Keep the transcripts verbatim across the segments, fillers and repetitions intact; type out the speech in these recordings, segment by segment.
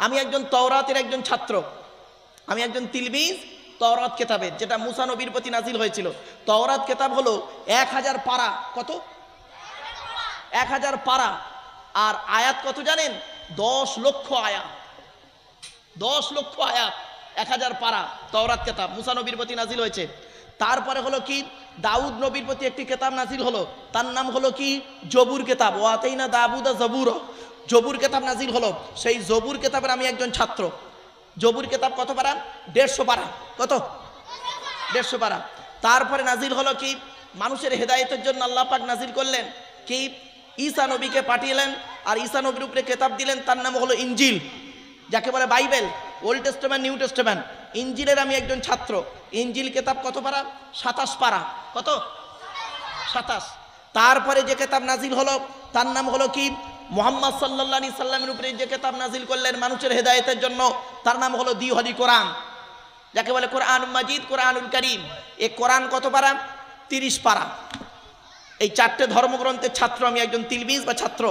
আমি একজন তাওরাতের একজন ছাত্র, আমি একজন তিলমিজ তাওরাত কেতাবের, যেটা মুসা নবীর প্রতি নাজিল হয়েছিল। তাওরাত কেতাব হলো এক হাজার পারা। কত? এক হাজার পারা। আর আয়াত কত জানেন? দশ লক্ষ আয়াত। দশ লক্ষ আয়াত, এক হাজার পারা তাওরাত কেতাব মুসা নবীর প্রতি নাজিল হয়েছে। তারপরে হলো কি, দাউদ নবীর প্রতি একটি কেতাব নাজিল হলো, তার নাম হলো কি জবুর কেতাব। ও আতাইনা দাউদা জবুর, জবুর কেতাব নাজিল হলো। সেই জবুর কেতাবের আমি একজন ছাত্র। জবুর কেতাব কত পারা? দেড়শো পারা। কত? দেড়শো পারা। তারপরে নাজিল হলো কি, মানুষের হেদায়েতের জন্য আল্লাহ পাক নাজিল করলেন কি, ঈসা নবীকে পাঠিয়েলেন আর ঈসা নবীর উপরে কেতাব দিলেন, তার নাম হলো ইনজিল, যাকে বলে Bible, old testament new testament. ইনজিলের আমি একজন ছাত্র। ইনজিল কেতাব কত পারা? সাতাশ পারা। কত? সাতাশ। তারপরে যে কেতাব নাজিল হলো তার নাম হলো কি, মুহাম্মদ সাল্লাল্লাহু আলাইহি সাল্লামের উপরে যে কেতাব নাজিল করলেন মানুষের হেদায়েতের জন্য, তার নাম হলো দ্বিহদি কোরআন, যাকে বলে কোরআনুল মাজিদ, কোরআনুল কারীম। এই কোরআন কত পারা? তিরিশ পারা। এই চারটে ধর্মগ্রন্থের ছাত্র আমি, একজন তিলমিজ বা ছাত্র।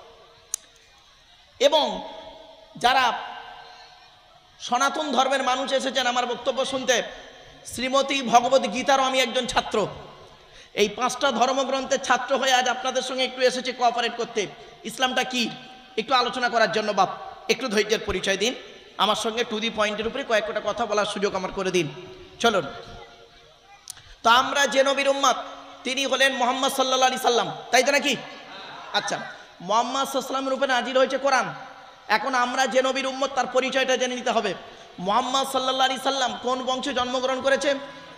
এবং যারা সনাতন ধর্মের মানুষ এসেছেন আমার বক্তব্য শুনতে, শ্রীমতী ভগবত গীতারও আমি একজন ছাত্র। এই পাঁচটা ধর্মগ্রন্থের ছাত্র হয়ে আজ আপনাদের সঙ্গে একটু এসেছি কোঅপারেট করতে। ইসলামটা কি একটু আলোচনা করার জন্য। বাপ, একটু ধৈর্যের পরিচয় দিন, আমার সঙ্গে টু দি পয়েন্টের উপরে কয়েকটা কথা বলার সুযোগ আমার করে দিন। চলুন। তো আমরা যে নবীর উম্মত, তিনি হলেন মুহাম্মদ সাল্লাল্লাহু আলাইহি সাল্লাম, তাই তো নাকি? আচ্ছা, মুহাম্মদ সাল্লাল্লাহু আলাইহি সাল্লামের উপরে নাজিল হয়েছে কোরআন। এখন আমরা যে নবীর উম্মত তার পরিচয়টা জেনে নিতে হবে। মুহাম্মদ সাল্লাল্লাহু আলাইহি সাল্লাম কোন বংশে জন্মগ্রহণ করেছেন?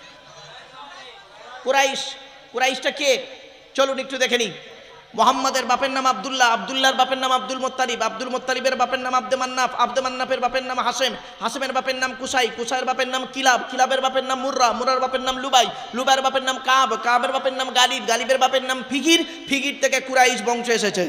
কুরাইশ। কুরাইশটা কে? চলুন একটু দেখে নিই। মুহাম্মাদের বাপের নাম আব্দুল্লাহ, আব্দুল্লাহর বাপের নাম আব্দুল মুত্তালিব, আব্দুল মুত্তালিবের বাপের নাম আব্দে মান্নাফ, আব্দে মান্নাফের বাপের নাম হাসেম, হাসেমের বাপের নাম কুসাই, কুসাইয়ের বাপের নাম কিলাব, কিলাবের বাপের নাম মুর্রা, মুরার বাপের নাম লুবাই, লুবাইয়ের বাপের নাম কাব, কাবের বাপের নাম গালিব, গালিবের বাপের নাম ফিকির, ফিকির থেকে কুরাইশ বংশ এসেছে।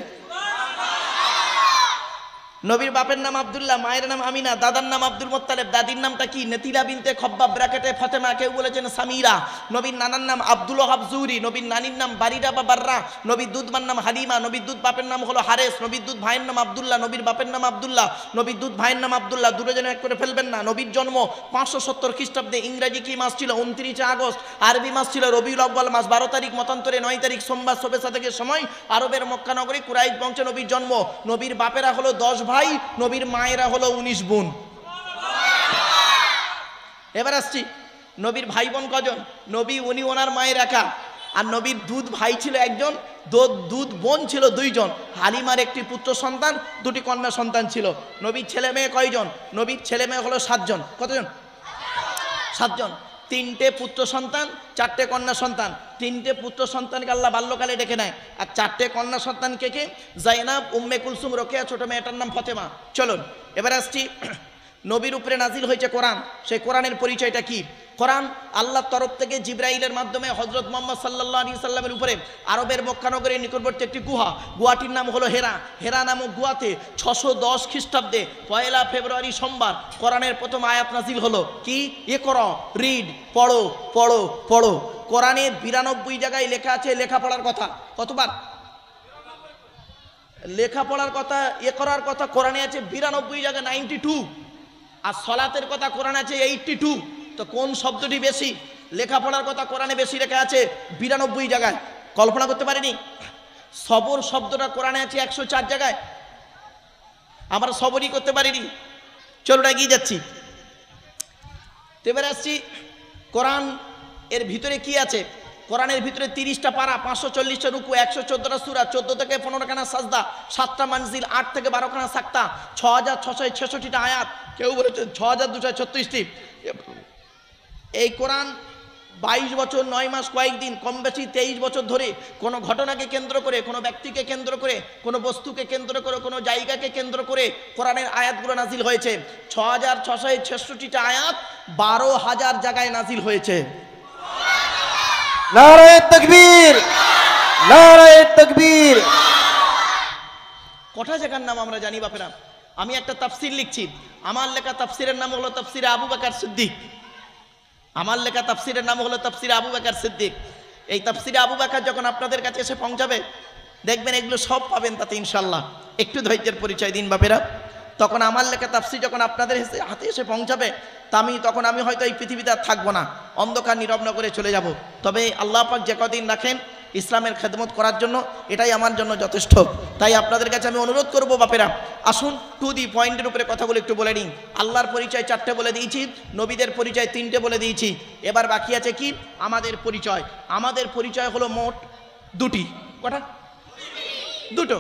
নবীর বাপের নাম আব্দুল্লাহ, মায়ের নাম আমিনা, দাদার নাম আব্দুল মুত্তালিব, দাদির নামটা কি? নেতিলা বিনতে খব্বাব, ব্র্যাকেটে ফাতেমা, কেউ বলেছেন সামিরা। নবীর নানার নাম আব্দুল ওয়াহাব জুহরি, নবীর নানির নাম বারিরা বা বাররা, নবীর দুধ মার নাম হালিমা, নবীর দুধ বাপের নাম হলো হারেস, নবীর দুধ ভাইয়ের নাম আব্দুল্লাহ, নবীর বাপের নাম আব্দুল্লাহ, নবীর দুধ ভাইয়ের নাম আব্দুল্লাহ, দূরে যেন এক করে ফেলবেন না। নবীর জন্ম পাঁচশো সত্তর খ্রিস্টাব্দে। ইংরাজি কি মাস ছিল? উনত্রিশে আগস্ট। আরবি মাস ছিল রবিউল আউয়াল মাস, বারো তারিখ মতান্তরে নয় তারিখ সোমবার শবে সাদেকের সময় আরবের মক্কা নগরী কুরাইশ বংশে নবীর জন্ম। নবীর বাপেরা হলো দশ ভাই, নবীর মায়েরা হলো উনিশ বোন। এবার আসছি, নবীর ভাই বোন কজন? নবী উনি ওনার মায়ের একা। আর নবীর দুধ ভাই ছিল একজন, দুধ বোন ছিল দুইজন। হালিমার একটি পুত্র সন্তান, দুটি কন্যা সন্তান ছিল। নবীর ছেলে মেয়ে কয়জন? নবীর ছেলে মেয়ে হলো সাতজন। কতজন? সাতজন। তিনটে পুত্র সন্তান, চারটে কন্যা সন্তান। তিনটে পুত্র সন্তানকে আল্লাহ বাল্যকালে ডেকে নেয়, আর চারটে কন্যা সন্তানকে কে? জাইনাব, উম্মে কুলসুম, রোকেয়া, ছোট মেয়েটার নাম ফাতেমা। চলুন এবার আসছি, নবীর উপরে নাজিল হয়েছে কোরআন। সেই কোরআনের পরিচয়টা কি? কোরআন আল্লাহর তরফ থেকে জিবরাইলের মাধ্যমে হযরত মুহাম্মদ সাল্লাল্লাহু আলাইহি সাল্লামের উপরে আরবের মক্কা নগরের নিকটবর্তী একটি গুহা, গুহাটির নাম হলো হেরা। হেরা নামক গুহাতে ছশো দশ খ্রিস্টাব্দে পয়লা ফেব্রুয়ারি সোমবার কোরআনের প্রথম আয়াত নাজিল হলো। কি? ইকরা, রিড, পড়ো পড়ো পড়ো। কোরআনের বিরানব্বই জায়গায় লেখা আছে লেখাপড়ার কথা। কতবার লেখাপড়ার কথা, ইকরার কথা কোরআনে আছে বিরানব্বই জায়গায়, নাইনটি টু। আর সলাতের কথা কোরআনে আছে এইটটি টু। তো কোন শব্দটি বেশি? লেখাপড়ার কথা কোরআনে বেশি লেখা আছে বিরানব্বই জায়গায়। কল্পনা করতে পারিনি। সবর শব্দটা কোরআনে আছে একশো চার জায়গায়, আমরা সবরই করতে পারিনি। চলুন এগিয়ে যাচ্ছি। এবার আসছি, কোরআন এর ভিতরে কি আছে? কোরআনের ভিতরে তিরিশটা পারা, পাঁচশো চল্লিশটা রুকু, একশো চোদ্দটা সুরা, চোদ্দ থেকে পনেরো খানা সাজদা, সাতটা মানজিল, আট থেকে বারো খানা সাক্তা, ছ হাজার ছশো ছেষট্টিটা আয়াত, কেউ বলেছে ছ হাজার দুশো ছত্রিশটি। এই কোরআন বাইশ বছর নয় মাস কয়েকদিন, কম বেশি তেইশ বছর ধরে কোনো ঘটনাকে কেন্দ্র করে, কোনো ব্যক্তিকে কেন্দ্র করে, কোনো বস্তুকে কেন্দ্র করে, কোনো জায়গাকে কেন্দ্র করে কোরআনের আয়াতগুলো নাজিল হয়েছে। ছ হাজার ছশো ছেষট্টিটা আয়াত বারো হাজার জায়গায় নাজিল হয়েছে। নারায়ে তাকবীর, নারায়ে তাকবীর। কটা জায়গার নাম আমরা জানি বাপেরা? আমি একটা তাফসির লিখছি, আমার লেখা তাফসিরের নাম হলো তাফসিরে আবু বকর সিদ্দিক। আমার লেখা তাফসিরের নাম হলো তাফসিরে আবু বকর সিদ্দিক। এই তাফসিরে আবু বকর যখন আপনাদের কাছে এসে পৌঁছাবে, দেখবেন এগুলো সব পাবেন তাতে ইনশাল্লাহ। একটু ধৈর্যের পরিচয় দিন বাপেরা। তখন আমার লেখা তাফসীর যখন আপনাদের হাতে এসে পৌঁছাবে তা আমি তখন আমি হয়তো এই পৃথিবীতে আর থাকবো না, অন্ধকার নীরব করে চলে যাব। তবে আল্লাহ পাক যে কদিন রাখেন ইসলামের খেদমত করার জন্য, এটাই আমার জন্য যথেষ্ট। তাই আপনাদের কাছে আমি অনুরোধ করব বাপেরা, আসুন টু দি পয়েন্টের উপরে কথাগুলো একটু বলে নিন। আল্লাহর পরিচয় চারটে বলে দিয়েছি, নবীদের পরিচয় তিনটে বলে দিয়েছি, এবার বাকি আছে কি আমাদের পরিচয়। আমাদের পরিচয় হলো মোট দুটি। কটা? দুটো,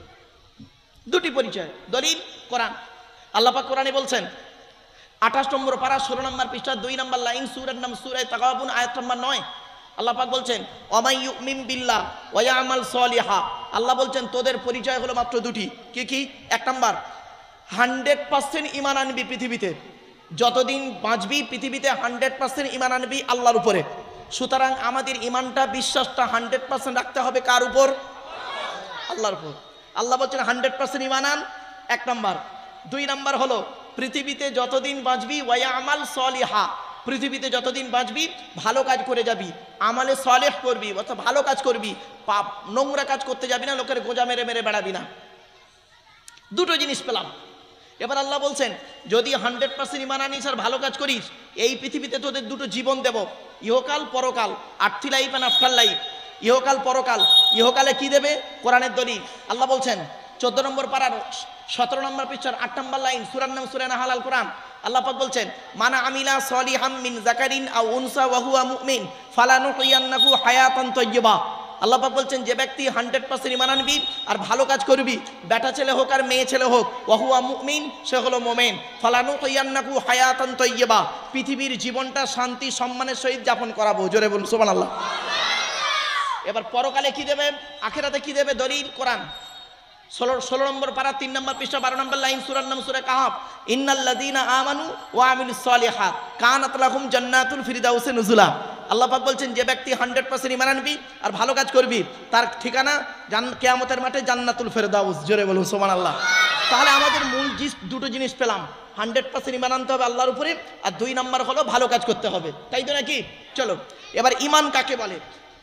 দুটি পরিচয়। দলিল কোরআন। আল্লাহ পাক কোরআনে বলছেন আঠাশ নম্বর পারা ষোলো নম্বর পৃষ্ঠা দুই নম্বর লাইন, সূরার নাম সূরা তাগাবুন, আয়াত নম্বর নয়। আল্লাহ পাক বলছেন ওয়ামাই ইউমিন বিল্লাহ ওয়া ইয়ামাল সলিহা। আল্লাহ বলছেন তোদের পরিচয় হলো মাত্র দুটি। কি কি? এক নম্বর, হান্ড্রেড পার্সেন্ট ইমান আনবি পৃথিবীতে, যতদিন বাঁচবি পৃথিবীতে হান্ড্রেড পার্সেন্ট ইমান আনবি আল্লাহর উপরে। সুতরাং আমাদের ইমানটা, বিশ্বাসটা হান্ড্রেড পার্সেন্ট রাখতে হবে কার উপর? আল্লাহর উপর। আল্লাহ বলছেন হান্ড্রেড পার্সেন্ট ইমান আন, এক নম্বর। দুই নম্বর হলো পৃথিবীতে যতদিন বাঁচবি ওয়া আমাল সলিহা, পৃথিবীতে যতদিন বাঁচবি ভালো কাজ করে যাবি, আমালে সলেহ করবি, অর্থাৎ ভালো কাজ করবি, পাপ নোংরা কাজ করতে যাবি না, লোকের গোজা মেরে মেরে বেড়াবি না। দুটো জিনিস পেলাম। এবার আল্লাহ বলছেন যদি হান্ড্রেড পার্সেন্ট ইমান আনিস আর ভালো কাজ করিস, এই পৃথিবীতে তোদের দুটো জীবন দেব, ইহকাল পরকাল, earthly life and after life. ইহকাল পরকাল। ইহকালে কি দেবে? কোরআনের দলিল। আল্লাহ বলছেন চোদ্দ নম্বর পারার সতেরো নম্বর পৃষ্ঠার আট নম্বর লাইন, সূরার নাম সূরা নাহাল, আল কোরআন। আল্লাহ পাক বলছেন মানা আমিলা সলিহাম মিন যাকারিন আও উনসা ওয়া হুয়া মুমিন ফালানুহিয়ান্নাহু হায়াতান তাইয়্যিবা। আল্লাহ পাক বলছেন যে ব্যক্তি হান্ড্রেড পার্সেন্ট ইমান আনবি আর ভালো কাজ করবি, বেটা ছেলে হোক আর মেয়ে ছেলে হোক, ওয়া হুয়া মুমিন, সে হলো মুমিন, ফালানুহিয়ান্নাহু হায়াতান তাইয়্যিবা, পৃথিবীর জীবনটা শান্তি সম্মানের সহিত যাপন করাবো। জোরে বলুন সুবহানাল্লাহ। এবার পরকালে কি দেবে, আখিরাতে কি দেবে? দলিল কোরআন। ষোলো ষোলো নম্বর পারা তিন নম্বর পৃষ্ঠা বারো নম্বর লাইন, সূরার নাম সূরা কাহাফ। ইন্নাল্লাযীনা আমানু ওয়া আমিলুস সালিহাত কানাত লাহুম জান্নাতুল ফিরদাউসি নুজুলা। আল্লাহ পাক বলছেন যে ব্যক্তি হান্ড্রেড পার্সেন্ট ইমান আনবি আর ভালো কাজ করবি, তার ঠিকানা কিয়ামতের মাঠে জান্নাতুল ফিরদাউস। জোরে বলুন সুবহানাল্লাহ। তাহলে আমাদের মূল জিনিস দুটো জিনিস পেলাম, হান্ড্রেড পার্সেন্ট ইমান আনতে হবে আল্লাহর উপরে, আর দুই নম্বর হলো ভালো কাজ করতে হবে। তাই তো নাকি? চলো এবার ইমান কাকে বলে?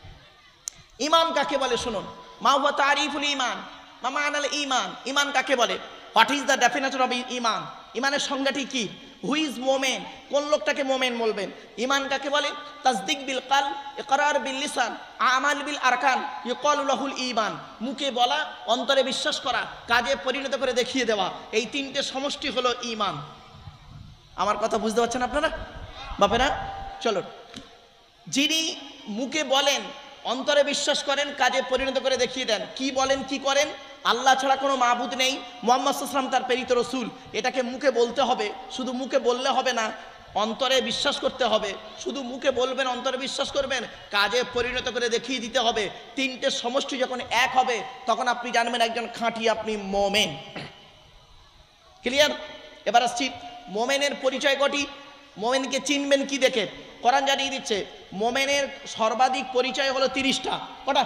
ইমান কাকে বলে শুনুন। মা হুয়া তারিফুল ঈমান, মা মানাল ঈমান। ঈমান কাকে বলে? What is the definition of ঈমান? ঈমানের সংজ্ঞাটি কি? হু ইজ মোমেন? কোন লোকটাকে মোমেন বলবেন? ঈমান কাকে বলে? তাসদিক বিল কলব, ইকরার বিল লিসান, আমাল বিল আরকান, ইউকালু লাহুল ঈমান। মুখে বলা, অন্তরে বিশ্বাস করা, কাজে পরিণত করে দেখিয়ে দেওয়া, এই তিনটে সমষ্টি হলো ঈমান। আমার কথা বুঝতে পারছেন আপনারা বাপেরা? চলো, যিনি মুখে বলেন, অন্তরে বিশ্বাস করেন, কাজে পরিণত করে দেখিয়ে দেন, কি বলেন কি করেন? আল্লাহ ছাড়া কোনো মাবুদ নেই, মুহাম্মদ সাল্লাল্লাহু আলাইহি ওয়াসাল্লাম তার প্রেরিত রাসূল। এটাকে মুখে বলতে হবে, শুধু মুখে বললে হবে না, অন্তরে বিশ্বাস করতে হবে। শুধু মুখে বলবেন, অন্তরে বিশ্বাস করবেন, কাজে পরিণত করে দেখিয়ে দিতে হবে। তিনটে সমষ্টি যখন এক হবে তখন আপনি জানবেন একজন খাঁটি আপনি মোমেন। ক্লিয়ার? এবার আসছি মোমেনের পরিচয় কটি। মোমেনকে চিনবেন কি দেখে? কোরআন জানিয়ে দিচ্ছে মোমেনের সর্বাধিক পরিচয় হলো তিরিশটা। কটা?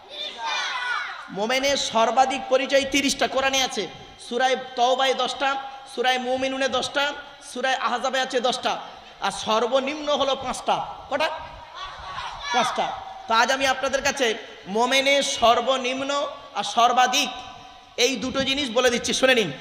মোমেনের সর্বাধিক পরিচয় তিরিশটা কোরআনে আছে। সূরায়ে তাওবায় দশটা, সূরায়ে মুমিনুনে দশটা, সূরায়ে আহজাবে আছে দশটা, আর সর্বনিম্ন হলো পাঁচটা। কটা? পাঁচটা। তো আজ আমি আপনাদের কাছে মোমেনের সর্বনিম্ন আর সর্বাধিক এই দুটো জিনিস বলে দিচ্ছি, শুনে নিন।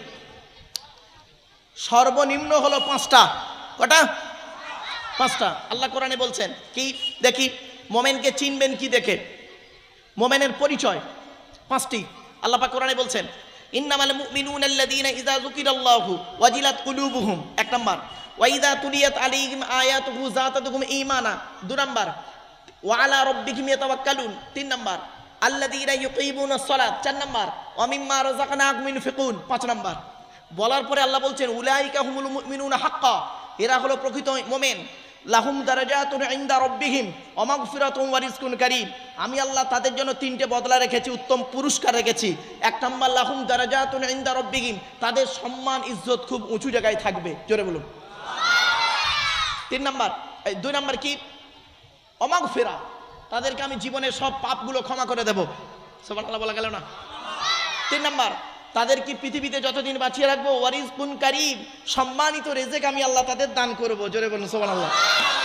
সর্বনিম্ন হলো পাঁচটা। কটা? পাঁচটা। আল্লাহ কোরআনে বলছেন কি দেখি? মোমেনকে চিনবেন কি দেখে? মোমেনের পরিচয় পাঁচটি। আল্লাহ পাক কোরআনে বলছেন ইন্নামাল মুমিনুনা আল্লাযীনা ইযা যুকিরাল্লাহু ওয়াজিলাত কুলুবুহুম, এক নাম্বার। ওয়া ইযা তুলিয়াত আলাইহিম আয়াতুহু যাতাতুহুম ঈমানা, দুই নাম্বার। ওয়া আলা রাব্বিহিম ইয়াতাওয়াক্কালুন, তিন নাম্বার। আল্লাযীনা ইউকিমুনাস সালাত, চার নাম্বার। ওয়া মিম্মা রাযাকনাহুম ইউনফিকুন, পাঁচ নাম্বার। বলার পরে আল্লাহ বলছেন উলাইকা হুমুল মুমিনুনা হাক্কা, এরা হলো প্রকৃত মুমিন। লাহুম দারাজাতুন ইনদা রাব্বিহিম ওয়া মাগফিরাতুন ওয়া রিজকুন কারীম, আমি আল্লাহ তাদের জন্য তিনটে বদলা রেখেছি, উত্তম পুরস্কার রেখেছি। এক নাম্বার লাহুম দারাজাতুন ইনদা রাব্বিহিম, তাদের সম্মান ইজ্জত খুব উঁচু জায়গায় থাকবে। জোরে বলুন। তিন নাম্বার, দুই নাম্বার কি? ওয়া মাগফিরা, তাদেরকে আমি জীবনের সব পাপগুলো ক্ষমা করে দেব। সুবহানাল্লাহ বলা গেল না? তিন নাম্বার, তাদের কি পৃথিবীতে যতদিন বাঁচিয়ে রাখবো, ওয়ারিজকুন কারীম, সম্মানিত রিজিক আমি আল্লাহ তাদের দান করব। জোরে বলুন সুবহানাল্লাহ।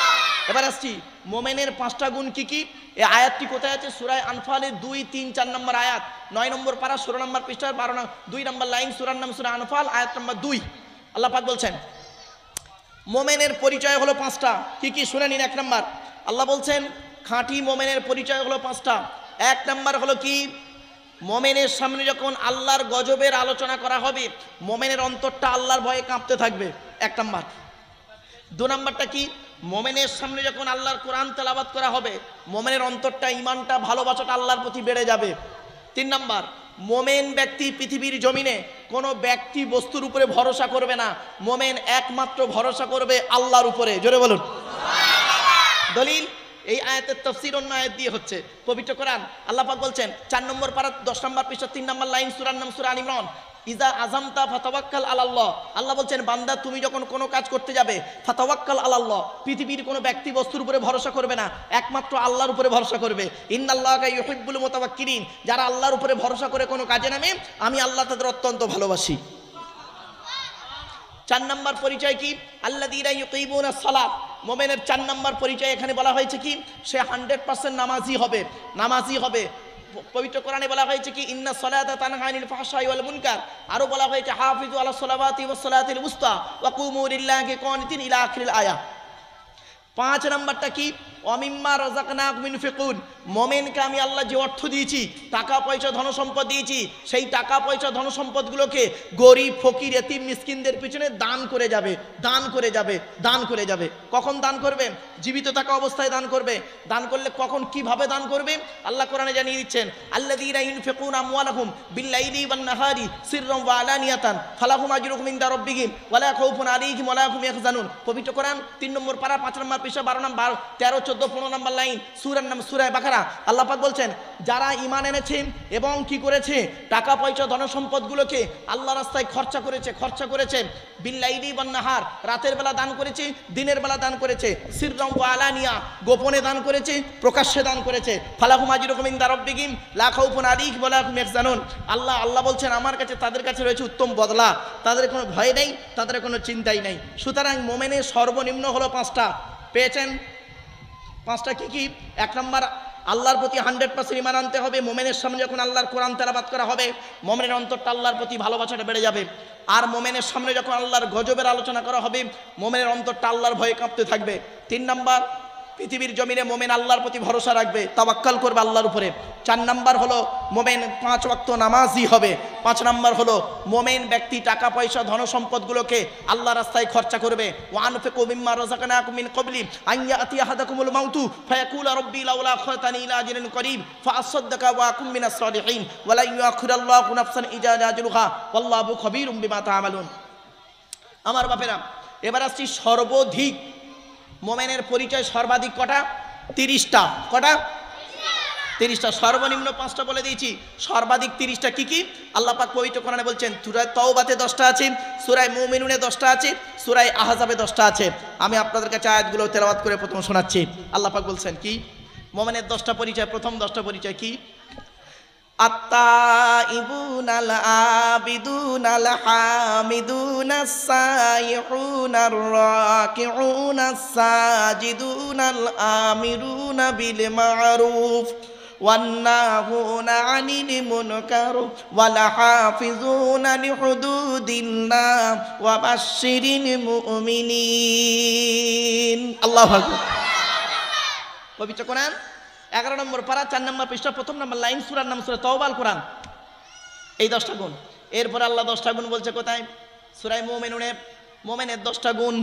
এবার আসছি মোমেনের পাঁচটা গুণ কি কি। এই আয়াতটি কোথায় আছে? সূরা আনফালের দুই তিন চার নম্বর আয়াত, নয় নম্বর পারা ষোলো নম্বর পৃষ্ঠার বারো দুই নম্বর লাইন, সূরার নাম সূরা আনফাল, আয়াত নম্বর দুই। আল্লাহ পাক বলছেন মোমেনের পরিচয় হলো পাঁচটা। কি কি শুনে নিন। এক নম্বর আল্লাহ বলছেন খাঁটি মোমেনের পরিচয় হলো পাঁচটা। এক নম্বর হলো কি, মোমেনের সামনে যখন আল্লাহর গজবের আলোচনা করা হবে মোমেনের অন্তরটা আল্লাহর ভয়ে কাঁপতে থাকবে, এক নম্বর। দু নম্বরটা কি, মোমেনের সামনে যখন আল্লাহর কোরআন তেলাওয়াত করা হবে মোমেনের অন্তরটা ইমানটা ভালোবাসাটা আল্লাহর প্রতি বেড়ে যাবে। তিন নম্বর, মোমেন ব্যক্তি পৃথিবীর জমিনে কোনো ব্যক্তি বস্তুর উপরে ভরসা করবে না, মোমেন একমাত্র ভরসা করবে আল্লাহর উপরে। জোরে বলুন। দলিল এই আয়াতের তাফসীর অন্য আয়াত দিয়ে হচ্ছে পবিত্র কোরআন। আল্লাহ পাক বলছেন চার নম্বর পারা দশ নম্বর পৃষ্ঠা তিন নম্বর লাইন, সূরার নাম সূরা আল ইমরান, ইজা আযামতা ফাতাওয়াক্কাল আলাল্লাহ। আল্লাহ বলছেন বান্দা তুমি যখন কোনো কাজ করতে যাবে ফাতাওয়াক্কাল আলাল্লাহ, পৃথিবীর কোনো ব্যক্তি বস্তুর উপরে ভরসা করবে না, একমাত্র আল্লাহর উপরে ভরসা করবে। ইন্নাল্লাহা ইউহিব্বুল মুতাওয়াক্কিলিন, যারা আল্লাহর উপরে ভরসা করে কোনো কাজে নামে আমি আল্লাহ তাদের অত্যন্ত ভালোবাসি। চার নম্বর পরিচয় কি, আল্লাযীনা ইউকিমুনাস সালাত। মোমেনের চার নম্বর পরিচয় এখানে বলা হয়েছে কি, সে হান্ড্রেড পার্সেন্ট নামাজি হবে, নামাজি হবে। পবিত্র কোরআনে বলা হয়েছে কি ইন্না সালাতা তানহা আনিল ফাহশাই ওয়াল মুনকার, আরো বলা হয়েছে হাফিজু আলাস সালাওয়াতি ওয়াস সালাতিল উস্তা ওয়া কুমু লিল্লাহি কানিতিন ইলা আখিরিল আয়া। পাঁচ নম্বরটা কি, অমিম্মা রাযাকনাকুম ইনফিকুন। মোমেনকে আমি আল্লাহ যে অর্থ দিয়েছি, টাকা পয়সা ধন সম্পদ দিয়েছি, সেই টাকা পয়সা ধন সম্পদগুলোকে গরিব ফকির এতিম মিসকিনদের পিছনে দান করে যাবে, দান করে যাবে, দান করে যাবে। কখন দান করবে? জীবিত থাকা অবস্থায় দান করবে। দান করলে কখন কিভাবে দান করবে আল্লাহ কোরআনে জানিয়ে দিচ্ছেন, আল্লাযীনা ইউনফিকুনা আমওয়ালাহুম বিল-লাইলি ওয়ান-নাহারি সিররান ওয়া আলানিয়াতান ফালাহুম আজরুহুম ইনদা রাব্বিহিম ওয়া লা খাউফুন আলাইহিম ওয়া লা হুম ইয়াহজানুন। পবিত্র কোরআন তিন নম্বর পারা পাঁচ নম্বর পৃষ্ঠা বারো নম্বর তেরো চোদ্দ পনেরো নম্বর লাইন, সূরার নাম সূরা বাকারা। আল্লাহ পাক বলছেন যারা ঈমান এনেছে এবং কি করেছে টাকা পয়সা ধন সম্পদগুলোকে আল্লাহ রাস্তায় খরচা করেছে, খরচা করেছে বিল-লাইলি ওয়ান-নাহার, রাতের বেলা দান করেছে, দিনের বেলা দান করেছে, সিররান ওয়া আলানিয়া, গোপনে দান করেছে, প্রকাশ্যে দান করেছে, ফালাহুম আজরুহুম ইনদা রাব্বিহিম লা খাউফুন আলাইহিম ওয়া লা হুম ইয়াহজানুন। আল্লাহ আল্লাহ বলছেন আমার কাছে তাদের কাছে রয়েছে উত্তম বদলা, তাদের কোনো ভয় নেই, তাদের কোনো চিন্তাই নেই। সুতরাং মোমেনের সর্বনিম্ন হলো পাঁচটা, পেয়েছেন? পাঁচটা কি কি? এক নম্বর আল্লাহর প্রতি হান্ড্রেড পার্সেন্ট ইমান আনতে হবে। মোমেনের সামনে যখন আল্লাহর কোরআন তেলাওয়াত করা হবে মোমেনের অন্তরটা আল্লাহর প্রতি ভালোবাসাটা বেড়ে যাবে। আর মোমেনের সামনে যখন আল্লাহর গজবের আলোচনা করা হবে মোমেনের অন্তরটা আল্লাহর ভয়ে কাঁপতে থাকবে। তিন নম্বর পৃথিবীর জমিনে মোমেন আল্লাহর প্রতি ভরসা রাখবে, তাওয়াক্কাল করবে আল্লাহর উপরে। চার নাম্বার হলো মোমেন পাঁচ ওয়াক্ত নামাজি হবে। পাঁচ নাম্বার হলো মোমেন ব্যক্তি টাকা পয়সা ধন সম্পদগুলোকে আল্লাহ রাস্তায় খরচা করবে। ওয়ানফিকু মিম্মা রাযাকনাকুম মিন ক্বাবলি আন ইয়াতিয়া আহাদাকুমুল মাউতু ফায়াকুলা রাব্বি লাউলা আখখারতানি ইলা আজালিন করিব ফাআসাদদাকা ওয়া আকুম মিনাস সালিহিন ওয়া লা ইউআখিরুল্লাহু নাফসান ইযা জা আজালুহা ওয়াল্লাহু খাবীরুম বিমা তা'মালুন। আমার বাপেরা, এবার আসছি সর্বাধিক মোমেনের পরিচয় সর্বাধিক কটা? তিরিশটা। কটা? তিরিশটা। সর্বনিম্ন পাঁচটা বলে দিয়েছি, সর্বাধিক তিরিশটা। কি কি? আল্লাহ পাক পবিত্র কোরআনে বলছেন সূরা তাওবাতে দশটা আছে, সূরা মুমিনুনে দশটা আছে, সূরা আহজাবে দশটা আছে। আমি আপনাদের কাছে আয়াতগুলো তেলাওয়াত করে প্রথম শোনাচ্ছি। আল্লাহ পাক বলছেন কি মোমেনের দশটা পরিচয়। প্রথম দশটা পরিচয় কি? আত-তাইবুনাল আবিদুনাল হামিদুনাস সাইহুনার রাকিউনাস সাজিদুনাল আমিরুনা বিল মা'রুফ ওয়ান্নাহুনা আনিল মুনকার ওয়াল হাফিজুনা লিহুদুদিল্লাহ ওয়া বাশশিরিল মুমিনিন। আল্লাহু আকবার। পবিত্র কোরআন এগারো নম্বর পারা চার নম্বর পৃষ্ঠা প্রথম নম্বর লাইন, সূরার নাম সূরা তাওবা, আল কোরআন। এই দশটা গুণ। এরপর আল্লাহ দশটা গুণ বলছে কোথায়? সূরা মুমিনুনে। মোমেনের দশটা গুণ।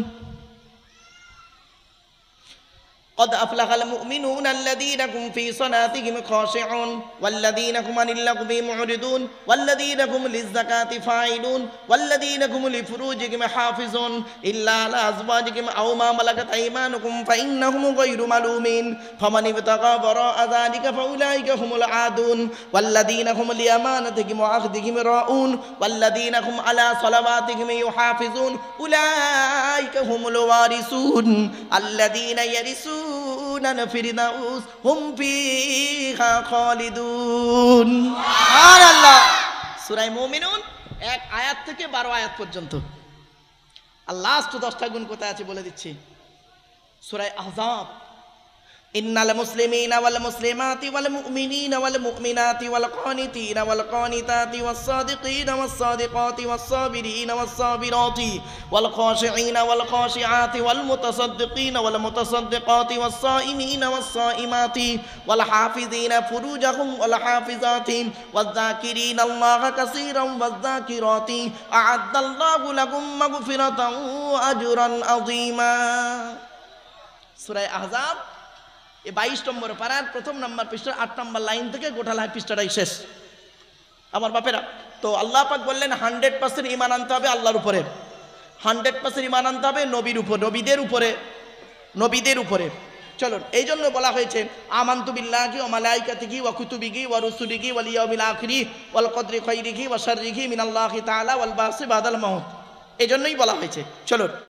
قد أفلح المؤمنون الذين هم في صلاتهم خاشعون والذين هم عن اللغو معرضون والذين هم للزكاة فاعلون والذين هم لفروجهم حافظون إلا على أزواجهم أو ما ملكت أيمانكم فإنهم غير ملومين فمن ابتغى وراء ذلك فأولئك هم العادون والذين هم لأمانتهم وعهدهم راؤون والذين هم على صلواتهم يحافظون أولئك هم الوارثون الذين يرثون الفردوس هم فيها خالدون। সুবহানাল্লাহ। সূরা মুমিনুন এক আয়াত থেকে বারো আয়াত পর্যন্ত। আর লাস্ট দশটা গুণ কোথায় আছে বলে দিচ্ছি। সূরা আহজাব ইন্নাল মুসলিমিনা ওয়াল মুসলিমাতি ওয়াল মুমিনিনা ওয়াল মুমিনাতি ওয়াল কানিতিনা ওয়াল কানিতাতি ওয়াস সাদিকিনা ওয়াস সাদিকাতি ওয়াস সাবিরিনা ওয়াস সাবিরাতি ওয়াল খাশিঈনা ওয়াল খাশিআতি ওয়াল মুতাসাদ্দিকিনা ওয়াল মুতাসাদ্দিকাতি ওয়াস সাইমিনা ওয়াস সাইমাতি ওয়াল হাফিজিনা ফুরুজাহুম ওয়াল হাফিজাতি ওয়াজ যাকিরিনা আল্লাহা কাসীরান ওয়াজ যাকিরাতি আ'আদ্দাল্লাহু লাহুম মাগফিরাতান ওয়া আজরান আযীমা। সূরা আহজাব এই বাইশ নম্বর পারার প্রথম নাম্বার পৃষ্ঠা আট নম্বর লাইন থেকে গোটা লাই পৃষ্ঠাটাই শেষ আমার বাপেরা। তো আল্লাহ পাক বললেন হান্ড্রেড পার্সেন্ট ইমান আনতে হবে আল্লাহর উপরে, হান্ড্রেড পার্সেন্ট ইমান আনতে হবে নবীর উপর, নবীদের উপরে, নবীদের উপরে। চলুন, এই জন্য বলা হয়েছে আমানতু বিল্লাহি ওয়া মালাইকাতিহি ওয়া কুতুবিহি ওয়া রুসুলিহি ওয়াল ইয়াউমিল আখিরি ওয়াল কদরি খাইরিহি ওয়া শাররিহি মিনাল্লাহি তাআলা ওয়াল বাসি বাদাল মাউত, এই জন্যই বলা হয়েছে। চলুন।